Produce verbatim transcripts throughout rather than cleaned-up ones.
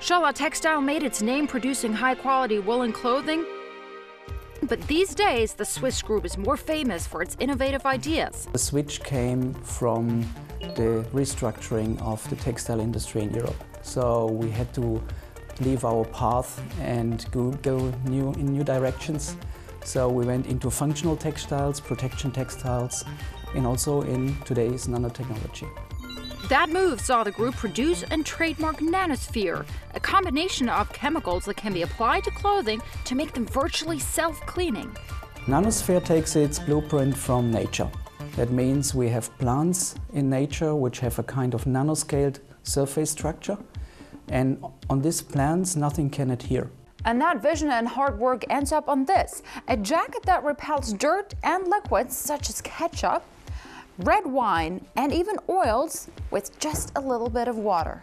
Schoeller Textile made its name producing high-quality woolen clothing, but these days the Swiss group is more famous for its innovative ideas. The switch came from the restructuring of the textile industry in Europe. So we had to leave our path and go, go new, in new directions. So we went into functional textiles, protection textiles, and also in today's nanotechnology. That move saw the group produce and trademark NanoSphere, a combination of chemicals that can be applied to clothing to make them virtually self-cleaning. NanoSphere takes its blueprint from nature. That means we have plants in nature which have a kind of nanoscaled surface structure, and on these plants nothing can adhere. And that vision and hard work ends up on this, a jacket that repels dirt and liquids such as ketchup, red wine, and even oils with just a little bit of water.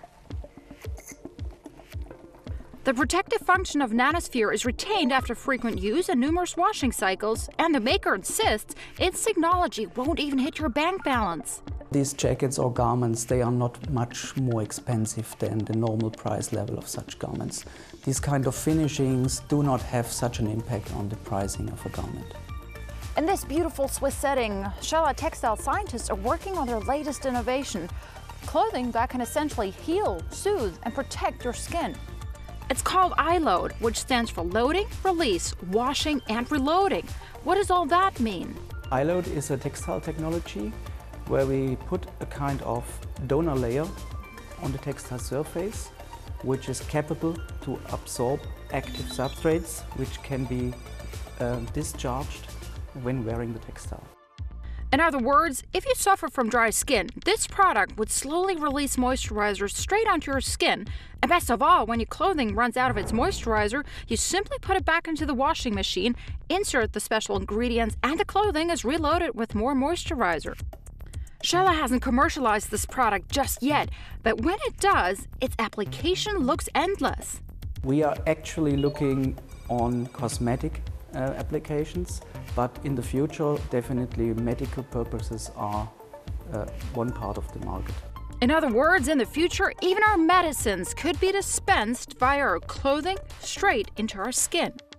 The protective function of NanoSphere is retained after frequent use and numerous washing cycles, and the maker insists its technology won't even hit your bank balance. These jackets or garments, they are not much more expensive than the normal price level of such garments. These kind of finishings do not have such an impact on the pricing of a garment. In this beautiful Swiss setting, Schoeller Textile scientists are working on their latest innovation, clothing that can essentially heal, soothe, and protect your skin. It's called I-Load, which stands for loading, release, washing, and reloading. What does all that mean? I-Load is a textile technology where we put a kind of donor layer on the textile surface, which is capable to absorb active substrates, which can be uh, discharged when wearing the textile. In other words, if you suffer from dry skin, this product would slowly release moisturizer straight onto your skin. And best of all, when your clothing runs out of its moisturizer, you simply put it back into the washing machine, insert the special ingredients, and the clothing is reloaded with more moisturizer. Schoeller hasn't commercialized this product just yet, but when it does, its application looks endless. We are actually looking on cosmetic uh, applications, but in the future, definitely medical purposes are uh, one part of the market. In other words, in the future, even our medicines could be dispensed via our clothing straight into our skin.